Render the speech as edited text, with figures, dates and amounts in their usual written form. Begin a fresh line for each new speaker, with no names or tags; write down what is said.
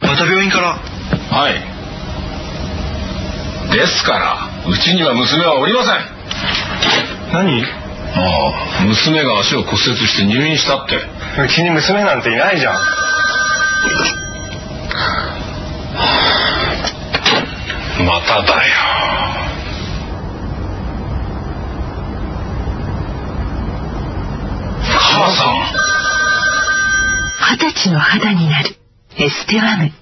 また病院から？
はい。ですからうちには娘はおりません。
何？
ああ、娘が足を骨折して入院したって。
うちに娘なんていないじゃん。
まただよ。母さん。
20歳の肌になるエステワム。